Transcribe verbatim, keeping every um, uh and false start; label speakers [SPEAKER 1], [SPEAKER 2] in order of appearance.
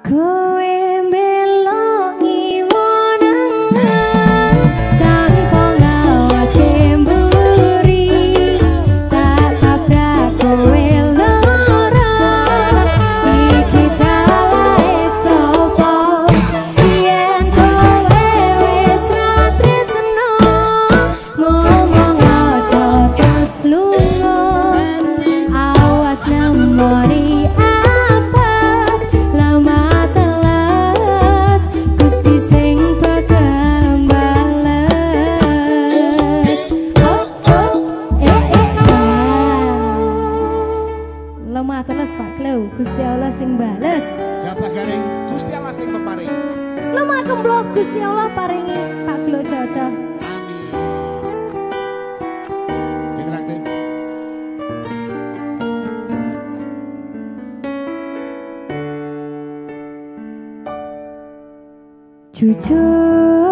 [SPEAKER 1] Kowe mbelok ngiwonangan tanpa ngawas kemburi, tak tabrak kowe lara. Iki salah sapa yen kowe wis ra tresno, ngomong aja terus lunga. Awas nemoni lemah teles Pak Klo, Gusti Allah sing bales.
[SPEAKER 2] Gabah garing, Gusti Allah sing peparing.
[SPEAKER 1] Lemah kemblok, Gusti Allah paringi Pak Klo jodoh.
[SPEAKER 2] Amin. Interaktif.
[SPEAKER 1] Jujur